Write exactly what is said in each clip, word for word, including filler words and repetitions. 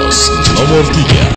Pos nomor tiga.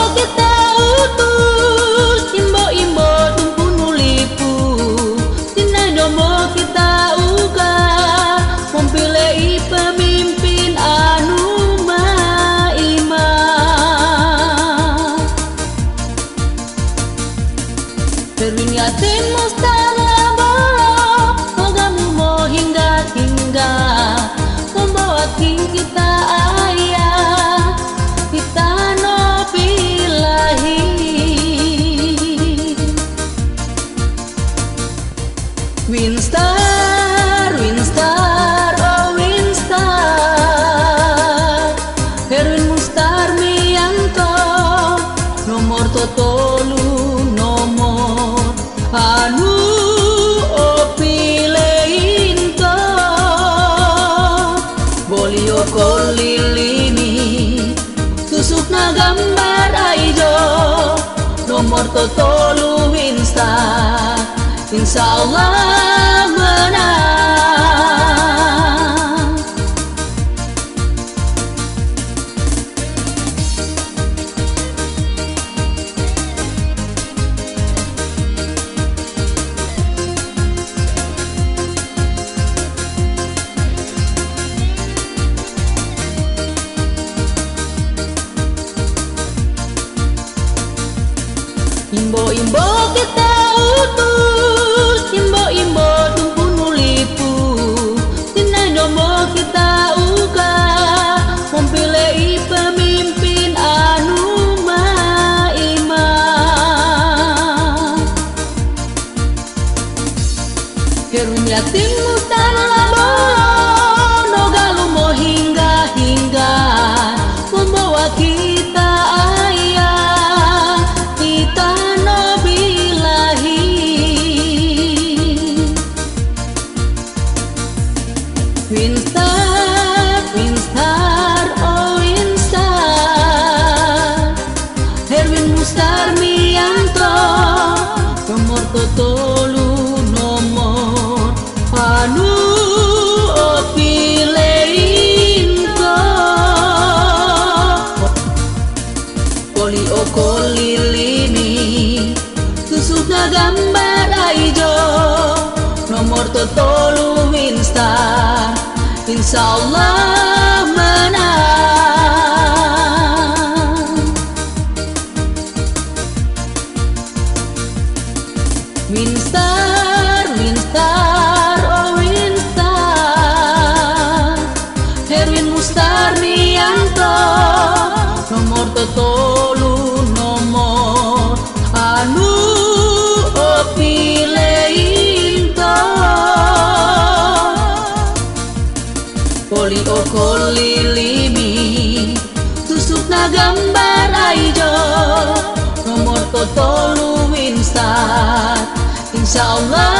kita utus, imbo-imbo tumpu nulipu, tina domo kita uga memilih pemimpin anu maimah. Erwin Yasin Mustar Bolo, mogamu mau hingga-hingga membawa king kita ayah, kita no bilahi. Winstar, Winstar, oh Winstar, Erwin Mustar Mianto, nomor totolu nomor anu opileinto, bolio kolilini susukna gambar aijo, nomor totolu Winstar, insyaallah menang. Imbo-imbo kita utus, imbo-imbo tumpu nulipu, tina domo kita uga memilih pemimpin anu maimah. Erwin Yasin Mustar Bolo, nogalu mau hingga-hingga membawa kita ayah, kita no bilahi. Winstar, Winstar, oh Winstar, Erwin Mustar Mianto, nomor totolu nomor anu opileinto, poli okolilini susukna gambar aijo, nomor totolu Winstar, insyaallah menang. Winstar, Winstar, oh Winstar, Erwin Mustar Mianto, nomor totolu nomor anu opileinto, poli okolilini susukna gambar aijo, nomor totolu Winstar, insyaallah